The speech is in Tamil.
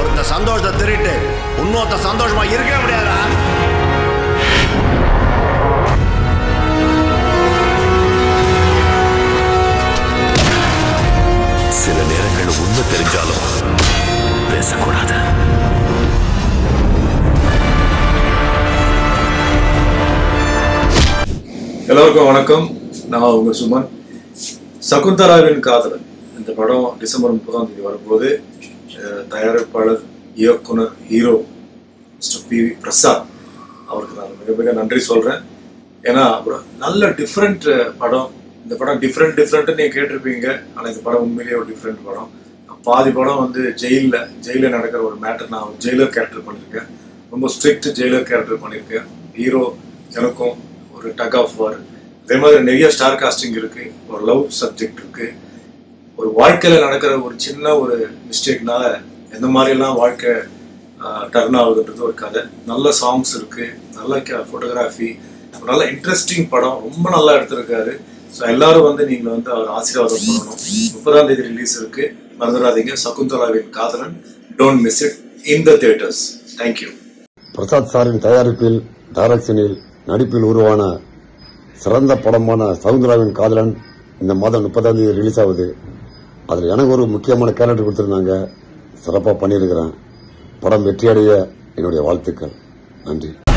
ஒருத்த சந்தோஷத்தை திருட்டு இன்னொருத்த சந்தோஷமா இருக்கவே முடியாதா? சில நேரங்கள் உண்மை தெரிஞ்சாலும் பேசக்கூடாது. எல்லோருக்கும் வணக்கம். நான் உங்க சுமன். சகுந்தலாவின் காதலன் இந்த படம் டிசம்பர் 30 வரும்போது தயாரிப்பாளர், இயக்குனர், hero mister P V Prasad அவருக்கு நான் மிக மிக நன்றி சொல்கிறேன். ஏன்னா நல்ல டிஃப்ரெண்ட் படம். இந்த படம் டிஃப்ரெண்ட்னு நீங்கள் கேட்டிருப்பீங்க. ஆனால் இந்த படம் உண்மையிலேயே ஒரு டிஃப்ரெண்ட் படம். பாதி படம் வந்து ஜெயிலில் நடக்கிற ஒரு மேட்டர். நான் ஜெயிலர் கேரக்டர் பண்ணியிருக்கேன். ரொம்ப ஸ்ட்ரிக்ட் ஜெயிலர் கேரக்டர் பண்ணியிருக்கேன். ஹீரோ எனக்கும் ஒரு டக் ஆஃப் வார். அதே மாதிரி நிறைய ஸ்டார் காஸ்டிங் இருக்குது. ஒரு லவ் சப்ஜெக்ட் இருக்குது. ஒரு வாழ்க்கையில் நடக்கிற ஒரு சின்ன ஒரு மிஸ்டேக்னால எந்த மாதிரிலாம் வாழ்க்கை டர்ன் ஆகுதுன்றது ஒரு கதை. நல்ல சாங்ஸ் இருக்குது, நல்ல ஃபோட்டோகிராஃபி, நல்ல இன்ட்ரெஸ்டிங் படம். ரொம்ப நல்லா எடுத்திருக்காரு. ஸோ எல்லாரும் வந்து நீங்கள் வந்து அவர் ஆசீர்வாதம் பண்ணணும். 30 ரிலீஸ் இருக்குது, மறந்துடாதீங்க. சகுந்தலாவின் காதலன், don't miss it in the theatres. Thank you. Prasad சாரின் தயாரிப்பில், டைரக்ஷனில், நடிப்பில் உருவான சிறந்த படமான சகுந்தலாவின் காதலன் இந்த மாதம் 30 ரிலீஸ் ஆகுது. அதில் எனக்கு ஒரு முக்கியமான கேரக்டர் கொடுத்துருந்தாங்க. சிறப்பாக பண்ணியிருக்கிறேன். படம் வெற்றியடைய என்னுடைய வாழ்த்துக்கள். நன்றி.